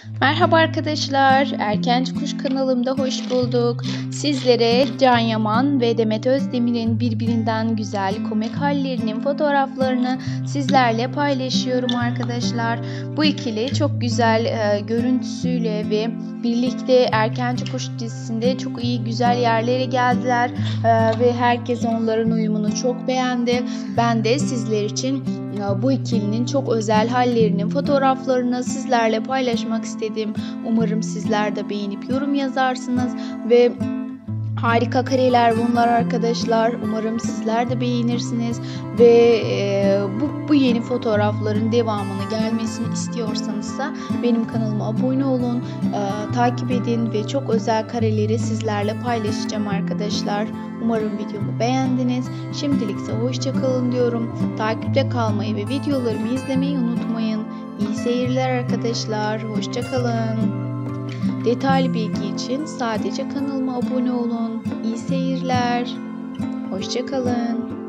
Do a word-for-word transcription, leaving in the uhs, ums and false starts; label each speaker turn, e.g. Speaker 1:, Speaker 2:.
Speaker 1: Merhaba arkadaşlar, Erkenci Kuş kanalımda hoş bulduk. Sizlere Can Yaman ve Demet Özdemir'in birbirinden güzel komik hallerinin fotoğraflarını sizlerle paylaşıyorum arkadaşlar. Bu ikili çok güzel e, görüntüsüyle ve birlikte Erkenci Kuş dizisinde çok iyi güzel yerlere geldiler e, ve herkes onların uyumunu çok beğendi. Ben de sizler için bu ikilinin çok özel hallerinin fotoğraflarını sizlerle paylaşmak istedim. Umarım sizler de beğenip yorum yazarsınız ve harika kareler bunlar arkadaşlar. Umarım sizler de beğenirsiniz ve e, bu, bu yeni fotoğrafların devamını gelmesini istiyorsanız da benim kanalıma abone olun, e, takip edin ve çok özel kareleri sizlerle paylaşacağım arkadaşlar. Umarım videomu beğendiniz. Şimdilikse hoşça kalın diyorum. Takipte kalmayı ve videolarımı izlemeyi unutmayın. İyi seyirler arkadaşlar. Hoşça kalın. Detaylı bilgi için sadece kanalıma abone olun. İyi seyirler. Hoşça kalın.